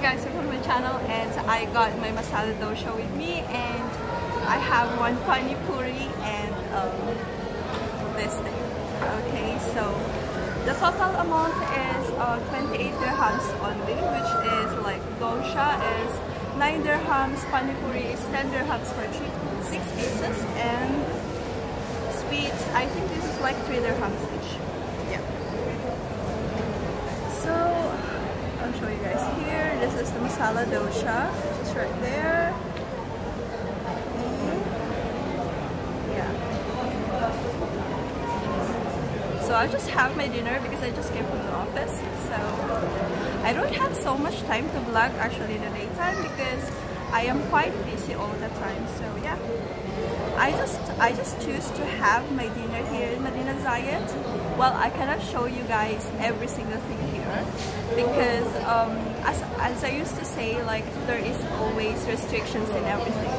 guys, welcome to my channel, and I got my masala dosha with me, and I have one pani puri and this thing. Okay, so the total amount is 28 dirhams only, which is like dosha is 9 dirhams, pani puri is 10 dirhams for 6 pieces, and sweets, I think this is like 3 dirhams each. Yeah. So I'll show you guys here. This is the masala dosha, just right there. Yeah. So I just have my dinner because I just came from the office. So I don't have so much time to vlog actually in the daytime because I am quite busy all the time. So yeah. I just choose to have my dinner here in Madinat Zayed. Well, I cannot show you guys every single thing here because as I used to say, like, there is always restrictions in everything.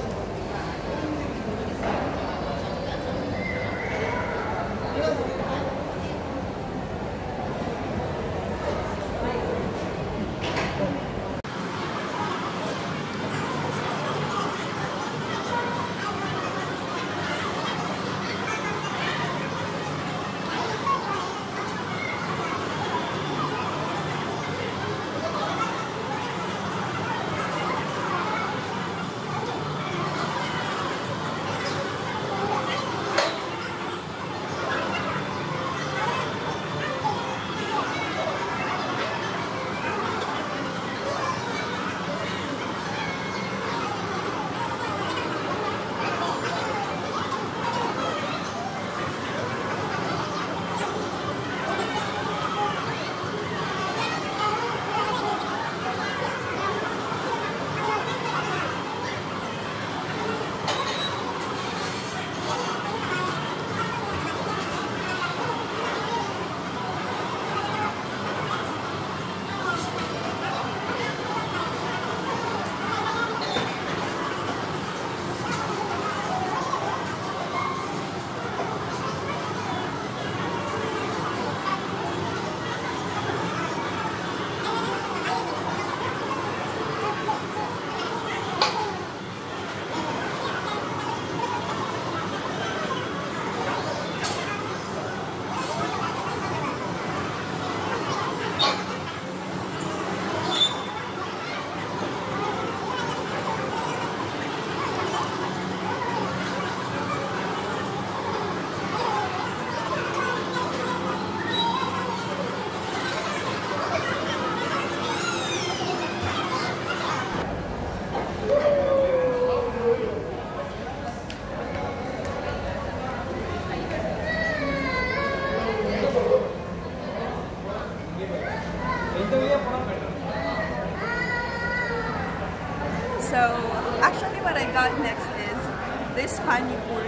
So actually what I got next is this pani puri.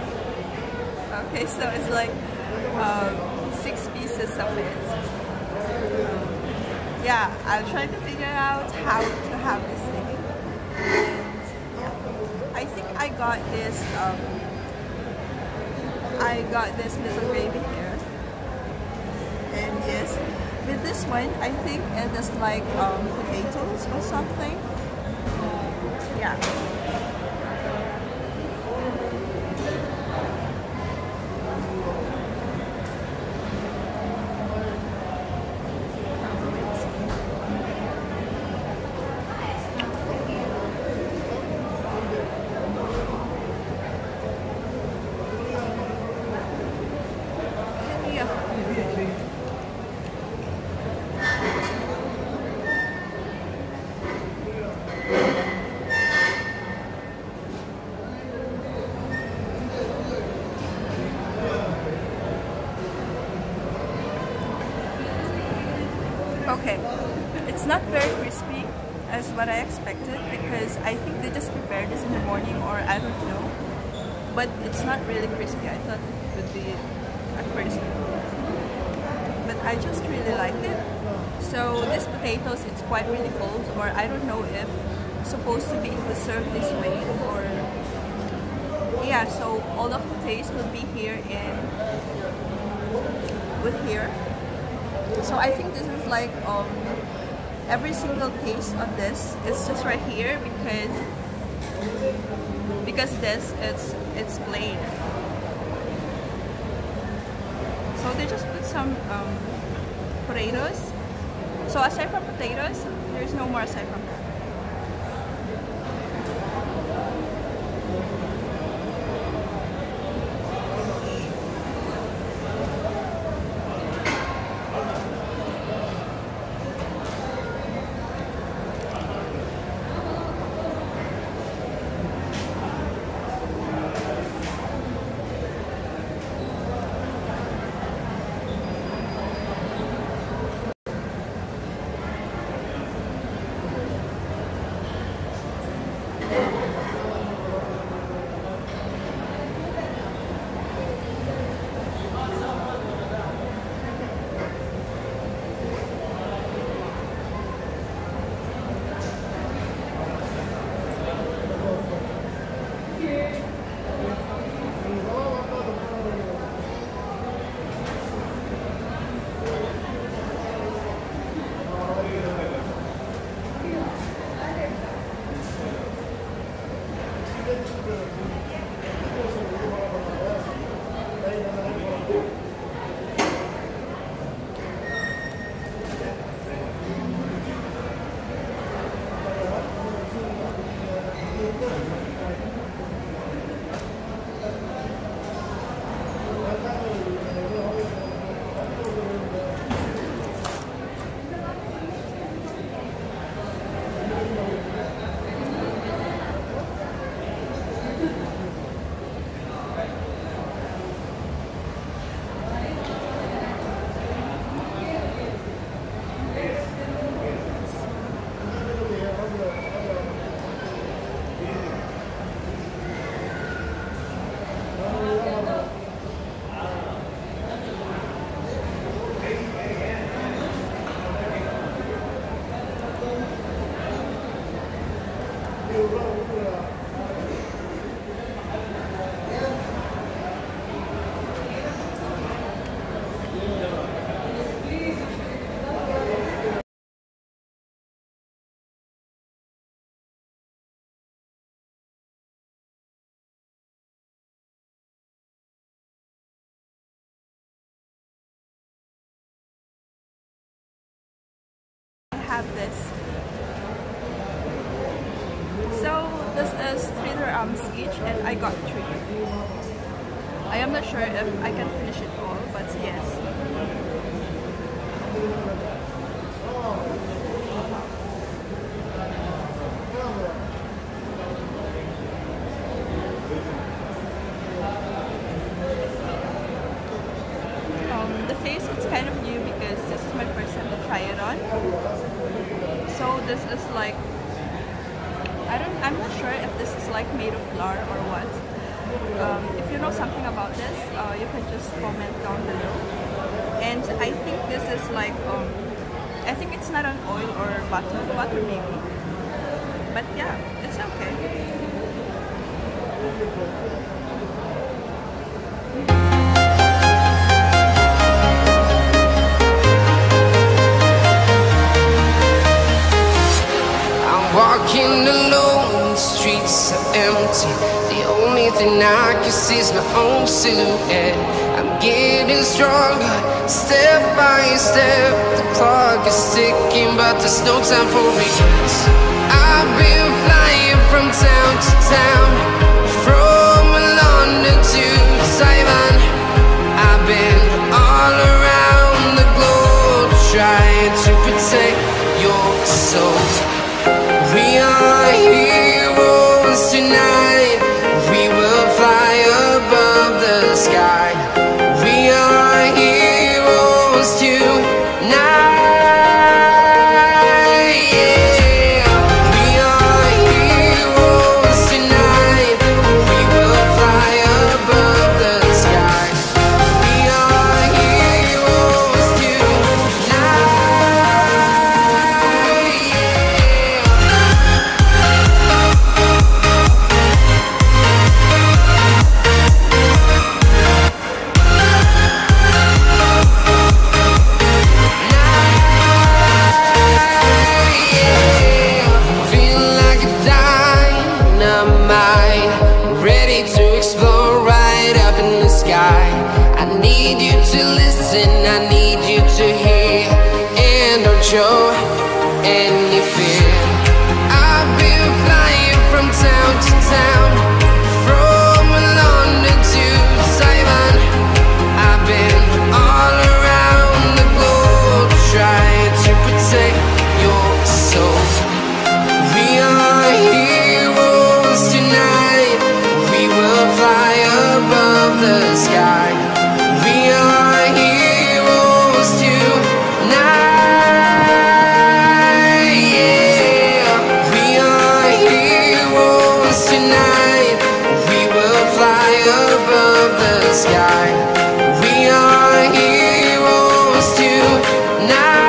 Okay, so it's like 6 pieces of it. Yeah, I'll try to figure out how to have this thing. And yeah, I think I got this little gravy here. And yes, with this one, I think it is like potatoes or something. Yeah. Okay, it's not very crispy as what I expected because I think they just prepared this in the morning, or I don't know. But it's not really crispy. I thought it would be crispy. But I just really like it. So these potatoes, it's quite really cold, or I don't know if it's supposed to be served this way, or yeah. So all of the taste would be here with here. So I think this is like every single taste of this is just right here because this it's plain. So they just put some potatoes. So aside from potatoes, there's no more aside from that. Have this. So this is 3 dirhams each and I got 3. I am not sure if I can finish it all, but yes. The taste is kind of new because this is my first time to try it on. So this is like, I'm not sure if this is like made of flour or what. If you know something about this, you can just comment down below. And I think this is like, I think it's not an oil or butter maybe. But yeah, it's okay. Walking alone, the streets are empty. The only thing I can see is my own silhouette. I'm getting stronger, step by step. The clock is ticking, but there's no time for regrets. I've been flying from town to town, from London to Taiwan. I've been all around the globe, trying to protect your soul. We are heroes tonight. We will fly above the sky. We are heroes tonight. Yeah. tonight. We will fly above the sky. We are heroes tonight.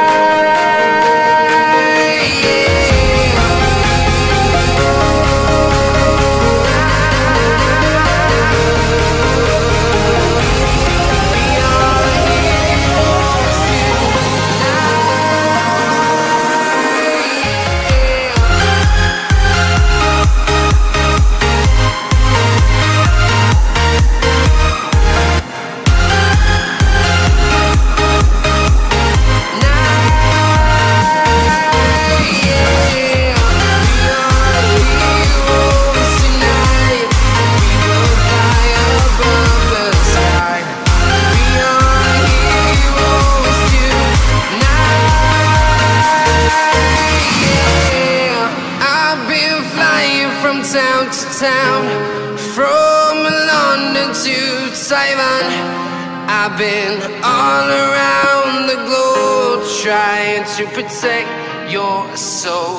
Town to town, from London to Taiwan. I've been all around the globe trying to protect your soul.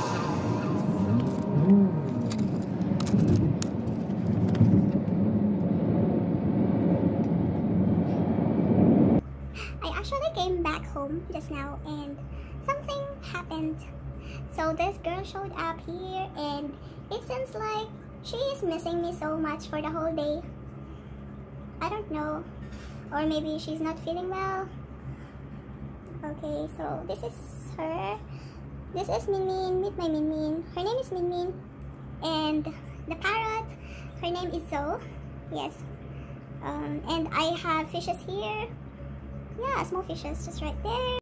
I actually came back home just now and something happened. So this girl showed up here and it seems like she is missing me so much for the whole day. I don't know. Or maybe she's not feeling well. Okay, so this is her. This is Min Min. Meet my Min Min. Her name is Min Min. And the parrot, her name is Zo. Yes. And I have fishes here. Yeah, small fishes just right there.